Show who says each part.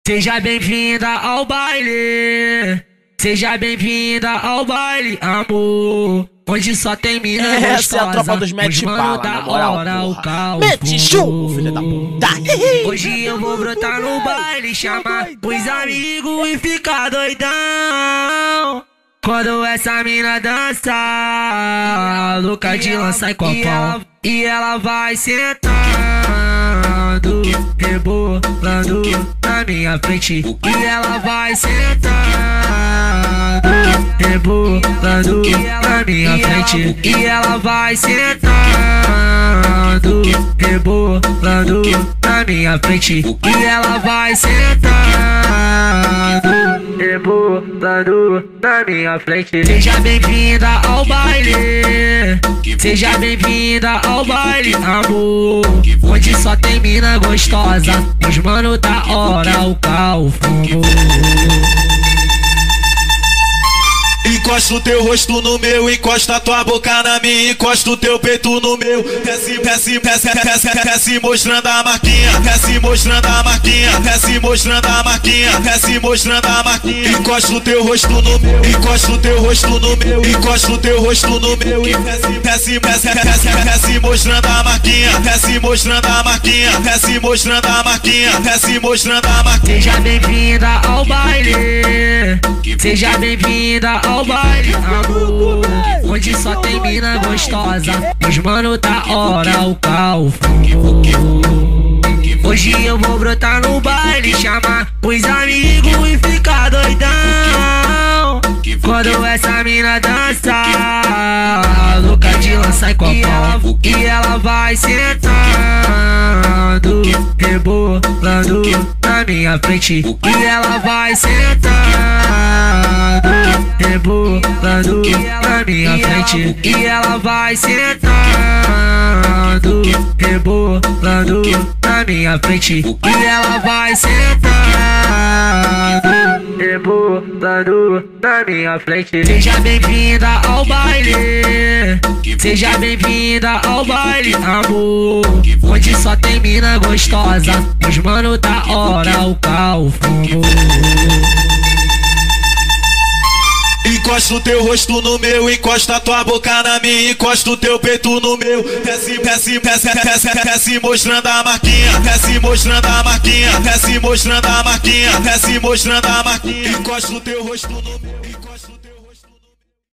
Speaker 1: Seja bem-vinda ao baile. Seja bem-vinda ao baile, amor. Hoje só tem mina gostosa.
Speaker 2: Essa é a tropa dos mete bala, na moral, porra. Mete chuva, filho da puta.
Speaker 1: Hoje eu vou brotar no baile, chamar os amigos e ficar doidão. Quando essa mina dança, louca de lança e copão. E ela vai sentando, rebolando na minha frente. E ela vai sentando, rebolando na minha frente. E ela vai sentando, rebolando na minha frente. E ela vai sentando, rebolando na minha frente. Seja bem-vinda ao baile. Seja bem-vinda ao baile, amor. Onde só tem mina gostosa. Os mano da hora, o carro fumou.
Speaker 3: Encosta o teu rosto no meu, encosta tua boca na minha, encosta o teu peito no meu. Desce mostrando a marquinha, desce mostrando a marquinha, desce mostrando a marquinha, desce mostrando a marquinha. Encosta o teu rosto no meu, encosta o teu rosto no meu, encosta o teu rosto no meu. Desce mostrando a marquinha, desce mostrando a marquinha, desce mostrando a marquinha, desce mostrando a marquinha.
Speaker 1: Seja bem-vinda ao baile. Seja bem-vinda ao baile, amor. Onde só tem mina gostosa. Os mano da hora, o carro fumou. Hoje eu vou brotar no baile, chamar os amigos e ficar doidão. Quando essa mina dança, louca de lança e copão. E ela vai sentando, rebolando na minha frente. E ela vai sentando, rebolando na minha frente. E ela vai sentando, rebolando na minha frente. E ela vai sentando, rebolando na minha frente. Seja bem-vinda ao baile. Seja bem-vinda ao baile, amor. Onde só tem mina gostosa. Os mano da hora, o carro fumou.
Speaker 3: Encosta o teu rosto no meu, encosta tua boca na minha, encosta o teu peito no meu. Desce mostrando a marquinha, desce mostrando a marquinha, desce mostrando a marquinha, desce mostrando a marquinha. Encosta o teu rosto no meu.